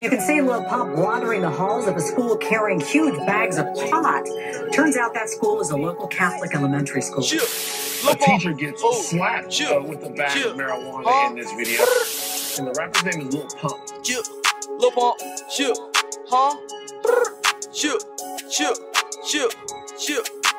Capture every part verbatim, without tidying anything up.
You can see Lil Pump wandering the halls of a school carrying huge bags of pot. Turns out that school is a local Catholic elementary school. A teacher gets oh. slapped uh, with a bag Chill. of marijuana huh? in this video. And the rapper's name is Lil Pump. Chill. Lil Pump. Chill. Huh? Chill. Chill. Chill. Chill.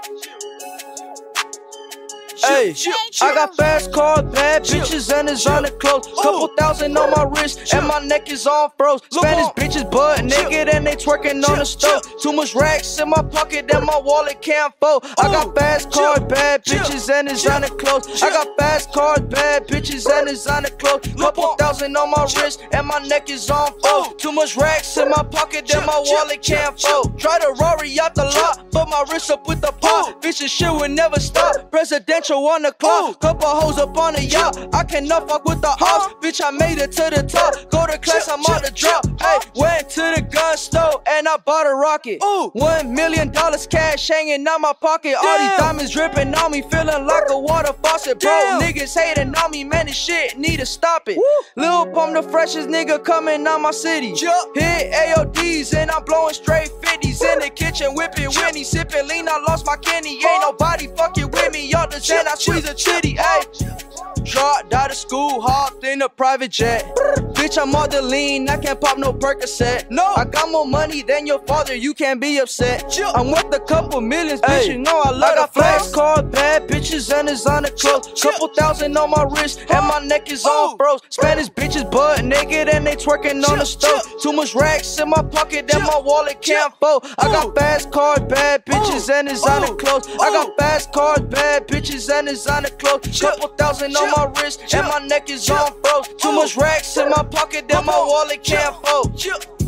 Hey, I got fast cars, bad bitches, and designer clothes. Couple thousand on my wrist, and my neck is on froze. Spanish bitches butt naked, and they twerking on the stove. Too much racks in my pocket, and my wallet can't fold. I got fast cars, bad bitches, and designer clothes. I got fast cars, bad bitches, and designer clothes. Couple thousand on my wrist, and my neck is on fold. Too much racks in my pocket, and my wallet can't fold. Try to Rory out the lot, but my wrist up with the pot. Bitch, this shit will never stop. Presidential on the clock, couple hoes up on a yacht. I cannot fuck with the ops. Bitch, I made it to the top. Go to class, I'm on the drop. Hey, went to the gun store and I bought a rocket. Ooh. One million dollars cash hanging out my pocket. Damn. All these diamonds dripping on me, feeling like a water faucet. Bro, Damn. niggas hating on me, man, this shit need to stop it. Woo. Lil Pump, the freshest nigga coming out my city. Jump. Hit A O Ds and I'm blowing straight fifties in the kitchen, whipping Winnie, sipping lean. I lost my kidney. Ain't nobody fucking with me. Y'all the zen, I squeeze a chitty, ayy. Dropped out of school, hopped in a private jet. Bitch, I'm all the lean, I can't pop no Percocet. No, I got more money than your father, you can't be upset. I'm worth a couple millions, bitch, you know I love I got fast cars, bad bitches, and designer clothes. Couple thousand on my wrist, and my neck is all froze. Spanish bitches butt naked, and they twerking on the stove. Too much racks in my pocket, and my wallet can't fold. I got fast cars, bad bitches, and designer clothes. I got fast cars, bad bitches, and designer clothes. Couple thousand on my wrist, and my neck is on froze. Too much racks in my pocket, then my wallet can't fold.